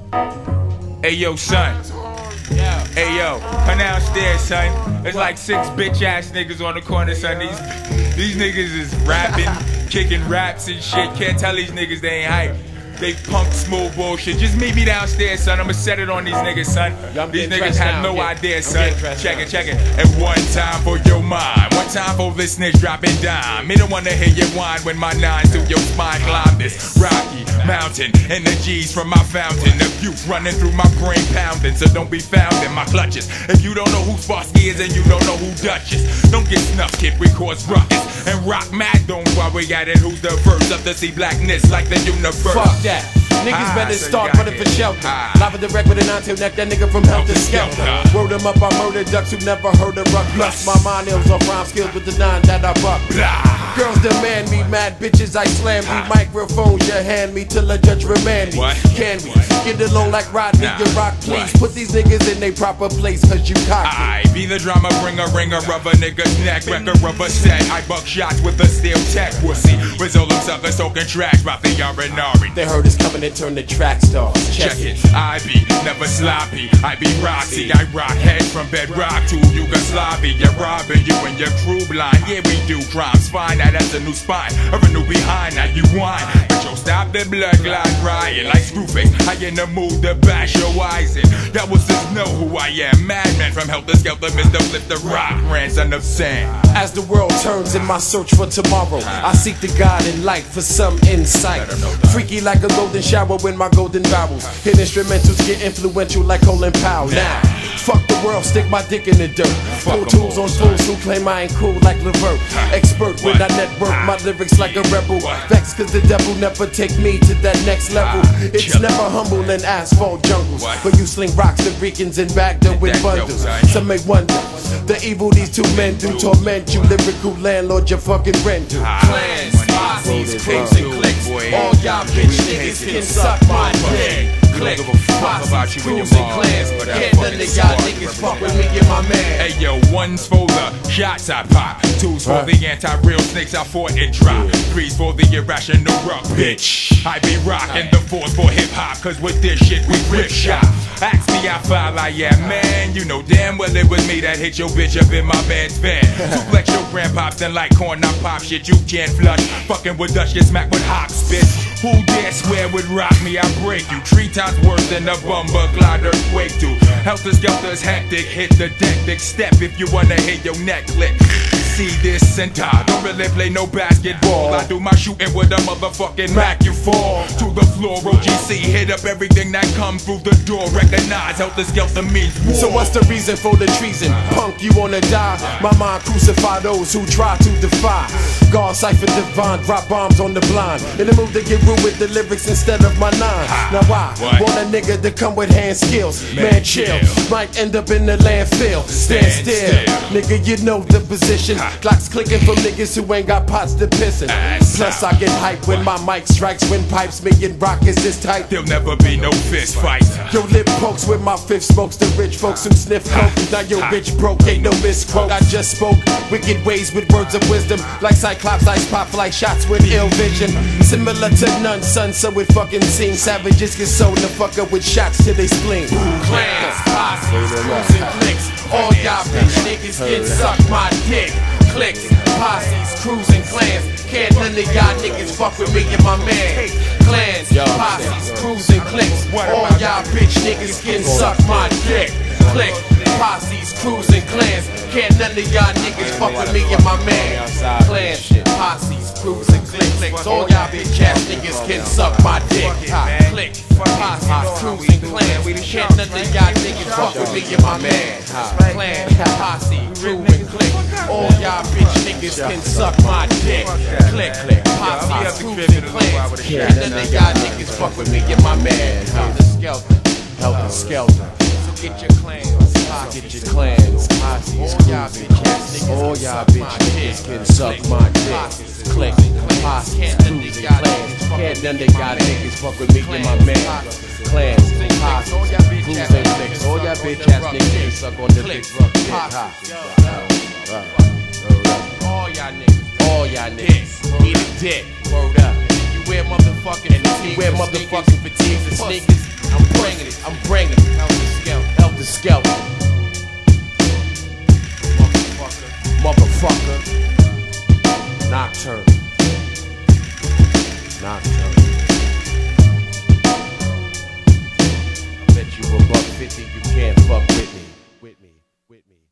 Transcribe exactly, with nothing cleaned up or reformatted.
Hey yo, son. Hey yo, come downstairs, son. There's like six bitch ass niggas on the corner, son. These these niggas is rapping, kicking raps and shit. Can't tell these niggas they ain't hype. They punk smooth bullshit. Just meet me downstairs, son. I'ma set it on these niggas, son. These niggas have no idea, son. Check it, check it. And one time for your mind, one time for listeners dropping dime. Me don't wanna hear you whine when my nines through your spine climb this rocky mountain. Energies from my fountain of youth running through my brain pounding. So don't be found in my clutches. If you don't know who Sparsky is and you don't know who Duchess, don't get snuffed, kid. We cause ruckus and rock mad. Don't worry at it. Who's the first up to see blackness like the universe? Fuck that. Niggas better start running for shelter. Live and direct with an nine tail neck, that nigga from Helter Skelter. Word him up, I murder ducks who never heard of ruck. Plus my mind ills off rhyme skills with the nine that I buck. Girls demand me, mad bitches I slam me. Microphones you hand me till a judge remand me. Can we get along like Rodney, you rock please? Put these niggas in their proper place cause you cocky. I be the drama bringer, ringer of a nigga's neck. Wrecker of a set, I buck shots with a steel tech pussy. With all them suckers talking trash about the R and R. They heard us coming and turn the track stars. Check, Check it. I be never sloppy. I be Roxy. I rock heads from bedrock to Yugoslavia. You're robbing you and your crew blind. Yeah, we do crimes fine. Now that's a new spine. Or a new behind. Now you whine. But yo, stop the blood clot crying like Screwface. I in the mood to bash your eyes in. That was just know who I am. Madman from Helter Skelter, Mister Flip the Rock, grandson of Sam. As the world turns in my search for tomorrow, I seek the God in light for some insight. Freaky like a golden shower when my golden vowels hit instrumentals, get influential like Colin Powell. Now, fuck the world, stick my dick in the dirt. Pro tools on fools who claim I ain't cool like Levert. Expert when I network my lyrics like a rebel. Vex cause the devil never take me to that next level. It's never humble in asphalt jungles, but you sling rocks to Ricans and Baghdad with bundles. Some may wonder the evil these two men do torment you. Lyrical landlord, your fucking rent do. Clans, posses, crews and clicks. All y'all bitch niggas can suck my dick. Click, posses, crews and clans. Can't none of y'all niggas fuck with me and my man. Hey yo, one's for the shots I pop, two's for the anti-real snakes I fought and dropped, three's for the irrational rock, bitch. I be rocking the fourth for hip-hop, cause with this shit we rip shop. Ask me how foul I am, man. You know damn well it was me that hit your bitch up in my man's van. Suplex your grandpops and like corn, I pop shit you can't flush. Fucking with Dutch, get smacked with hop spit. Who dare swear would rock me, I break you. Three times worse than a bumper glide earthquake do. Helter Skelter's hectic, hit the deck, big step if you wanna hit your neck click. See this center, don't really play no basketball. I do my shooting with a motherfucking Mac, you fall to the floor. O G C hit up everything that come through the door. Recognize Helter Skelter means war. So what's the reason for the treason? Punk, you wanna die? My mind crucify those who try to defy. God cipher divine, drop bombs on the blind. In the mood to get rude with the lyrics instead of my nine. Now I what? want a nigga to come with hand skills. Man, Man chill. chill, might end up in the landfill. Stand, Stand still. still, nigga. You know the position. Clocks clicking from niggas who ain't got pots to pissin'. Plus I get hype when my mic strikes. When pipes making rockets this tight, there'll never be no fist fight. Your lip pokes with my fifth smokes. The rich folks who sniff coke. Now your bitch broke, ain't no misquote. I just spoke wicked ways with words of wisdom. Like Cyclops, ice pop like shots with ill vision. Similar to none, son, so it fucking seems. Savages get sold the fuck up with shots to they spleen. Clans, posses, crews and clicks. All y'all bitch niggas can suck my dick. Clicks, posses, crews and clans. Can't none of y'all niggas fuck with me and my man. Clans, posses, crews and clicks. All y'all bitch niggas can suck my dick. Click, posses, crews and clans. Can't none of y'all niggas fuck with me and my man. Clans, posses, crews and clicks. All y'all bitch ass niggas can suck my dick. Click, posses, crews and clans. Can't none of y'all niggas fuck with me and my man. Clan, posse, crew and click. All y'all bitch niggas can suck my dick. Click, click, posse, crews and clans. Can't none of y'all niggas fuck with me and my man. Helter Skelter, Helter Skelter. Get your clans, get your clans, posses, crews, all y'all bitch niggas can suck my dick. Click, posses, crews and clans. Can't none of y'all niggas fuck with me and my man. Clans, posses, crews and clicks. All y'all bitch ass niggas can suck on the big rock dick. All y'all niggas, all y'all niggas, eat a dick. Word up. You wear motherfucking and you wear motherfucking fatigues and sneakers. I'm bringing it, I'm bringing it. Helter Skelter, Helter Skelter. Motherfucker. Motherfucker. Nocturne. Nocturne. I bet you a buck fifty, you can't fuck with me. With me, with me.